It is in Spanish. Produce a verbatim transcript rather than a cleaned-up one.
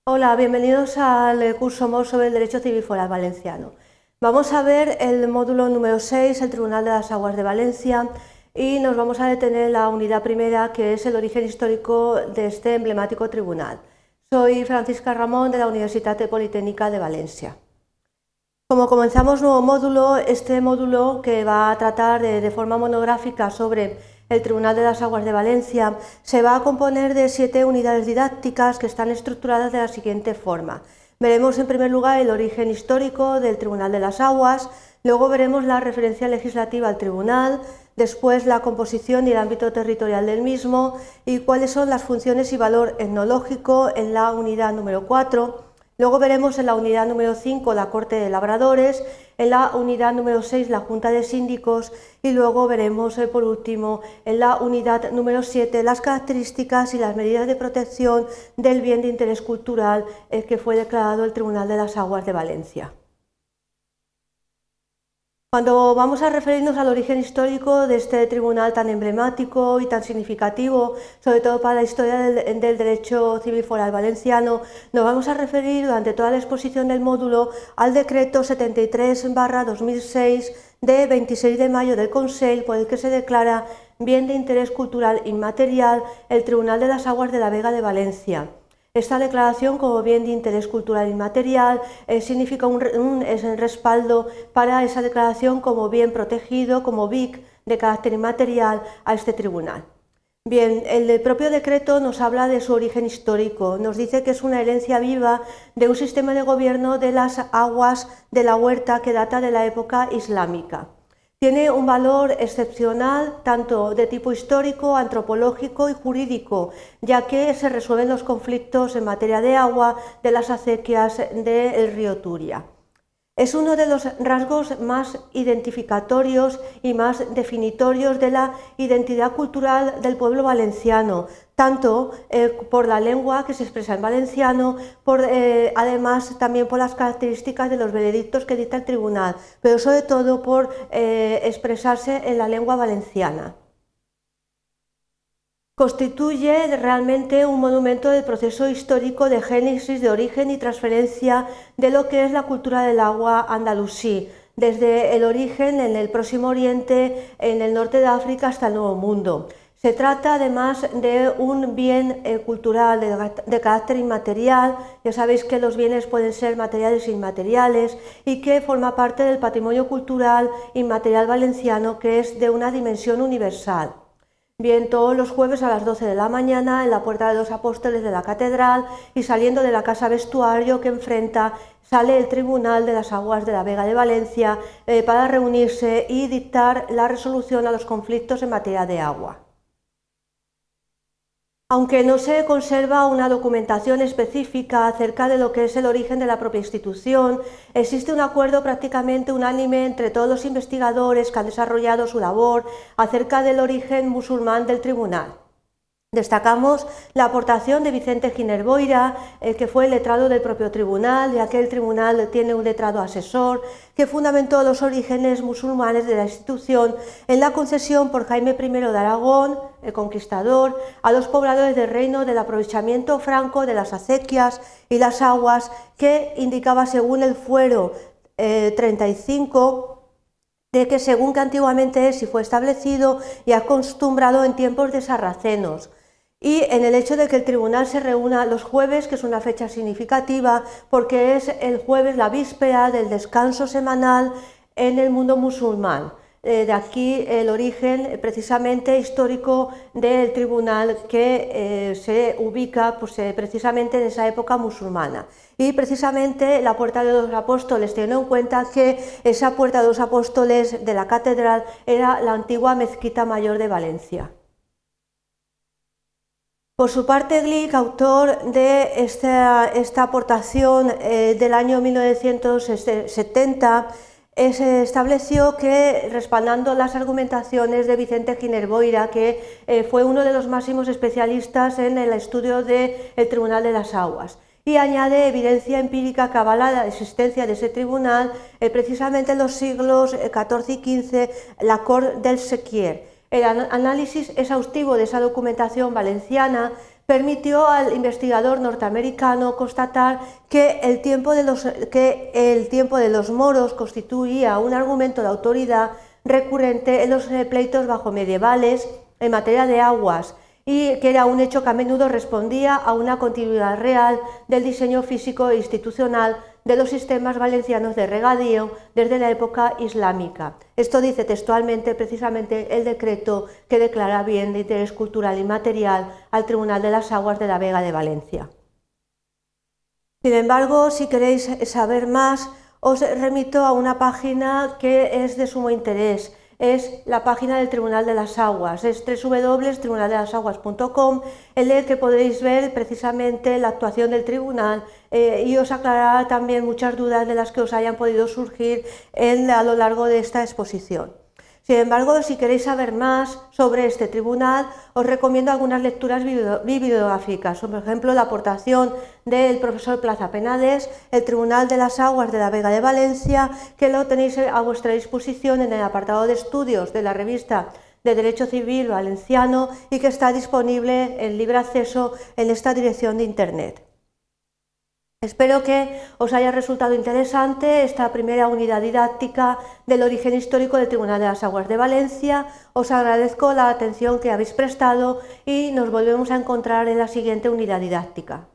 Hola, bienvenidos al curso M O S sobre el Derecho Civil Foral Valenciano. Vamos a ver el módulo número seis, el Tribunal de las Aguas de Valencia, y nos vamos a detener en la unidad primera, que es el origen histórico de este emblemático tribunal. Soy Francisca Ramón, de la Universitat Politécnica de Valencia. Como comenzamos nuevo módulo, este módulo, que va a tratar de, de forma monográfica sobre el Tribunal de las Aguas de Valencia, se va a componer de siete unidades didácticas que están estructuradas de la siguiente forma. Veremos en primer lugar el origen histórico del Tribunal de las Aguas, luego veremos la referencia legislativa al tribunal, después la composición y el ámbito territorial del mismo y cuáles son las funciones y valor etnológico en la unidad número cuatro. Luego veremos en la unidad número cinco la Corte de Labradores, en la unidad número seis la Junta de Síndicos y luego veremos eh, por último en la unidad número siete las características y las medidas de protección del bien de interés cultural eh, que fue declarado el Tribunal de las Aguas de Valencia. Cuando vamos a referirnos al origen histórico de este tribunal tan emblemático y tan significativo, sobre todo para la historia del, del derecho civil foral valenciano, nos vamos a referir durante toda la exposición del módulo al decreto setenta y tres barra dos mil seis de veintiséis de mayo del Consell, por el que se declara bien de interés cultural inmaterial el Tribunal de las Aguas de la Vega de Valencia. Esta declaración como bien de interés cultural inmaterial eh, significa un, un es el respaldo para esa declaración como bien protegido, como B I C de carácter inmaterial a este tribunal. Bien, el propio decreto nos habla de su origen histórico, nos dice que es una herencia viva de un sistema de gobierno de las aguas de la huerta que data de la época islámica. Tiene un valor excepcional tanto de tipo histórico, antropológico y jurídico, ya que se resuelven los conflictos en materia de agua de las acequias del río Turia. Es uno de los rasgos más identificatorios y más definitorios de la identidad cultural del pueblo valenciano, tanto eh, por la lengua que se expresa en valenciano, por, eh, además también por las características de los veredictos que dicta el tribunal, pero sobre todo por eh, expresarse en la lengua valenciana. Constituye realmente un monumento del proceso histórico de génesis, de origen y transferencia de lo que es la cultura del agua andalusí, desde el origen en el Próximo Oriente, en el norte de África hasta el Nuevo Mundo. Se trata además de un bien eh, cultural de, de carácter inmaterial, ya sabéis que los bienes pueden ser materiales e inmateriales, y que forma parte del patrimonio cultural inmaterial valenciano, que es de una dimensión universal. Bien, todos los jueves a las doce de la mañana en la Puerta de los Apóstoles de la Catedral y saliendo de la Casa Vestuario que enfrenta sale el Tribunal de las Aguas de la Vega de Valencia eh, para reunirse y dictar la resolución a los conflictos en materia de agua. Aunque no se conserva una documentación específica acerca de lo que es el origen de la propia institución, existe un acuerdo prácticamente unánime entre todos los investigadores que han desarrollado su labor acerca del origen musulmán del tribunal. Destacamos la aportación de Vicente Giner Boira, eh, que fue el letrado del propio tribunal, ya que el tribunal tiene un letrado asesor, que fundamentó los orígenes musulmanes de la institución en la concesión por Jaime primero de Aragón, el conquistador, a los pobladores del reino del aprovechamiento franco de las acequias y las aguas, que indicaba según el fuero eh, treinta y cinco, de que según que antiguamente es y fue establecido y acostumbrado en tiempos de sarracenos, y en el hecho de que el tribunal se reúna los jueves, que es una fecha significativa porque es el jueves la víspera del descanso semanal en el mundo musulmán. Eh, de aquí el origen precisamente histórico del tribunal, que eh, se ubica pues, eh, precisamente en esa época musulmana. Y precisamente la Puerta de los Apóstoles, teniendo en cuenta que esa Puerta de los Apóstoles de la Catedral era la antigua Mezquita Mayor de Valencia. Por su parte, Glick, autor de esta, esta aportación eh, del año mil novecientos setenta, eh, se estableció que, respaldando las argumentaciones de Vicente Giner Boira, que eh, fue uno de los máximos especialistas en el estudio del Tribunal de las Aguas, y añade evidencia empírica que avala la existencia de ese tribunal eh, precisamente en los siglos catorce y quince, la Cort del Sequier. El análisis exhaustivo de esa documentación valenciana permitió al investigador norteamericano constatar que el tiempo de los, que el tiempo de los moros constituía un argumento de autoridad recurrente en los pleitos bajomedievales en materia de aguas, y que era un hecho que a menudo respondía a una continuidad real del diseño físico e institucional de los sistemas valencianos de regadío desde la época islámica. Esto dice textualmente precisamente el decreto que declara bien de interés cultural y material al Tribunal de las Aguas de la Vega de Valencia. Sin embargo, si queréis saber más, os remito a una página que es de sumo interés. Es la página del Tribunal de las Aguas, es doble u doble u doble u punto tribunal de las aguas punto com, en el que podréis ver precisamente la actuación del tribunal eh, y os aclarará también muchas dudas de las que os hayan podido surgir en, a lo largo de esta exposición. Sin embargo, si queréis saber más sobre este tribunal, os recomiendo algunas lecturas bibliográficas, por ejemplo, la aportación del profesor Plaza Penades, el Tribunal de las Aguas de la Vega de Valencia, que lo tenéis a vuestra disposición en el apartado de estudios de la revista de Derecho Civil Valenciano y que está disponible en libre acceso en esta dirección de Internet. Espero que os haya resultado interesante esta primera unidad didáctica del origen histórico del Tribunal de las Aguas de Valencia. Os agradezco la atención que habéis prestado y nos volvemos a encontrar en la siguiente unidad didáctica.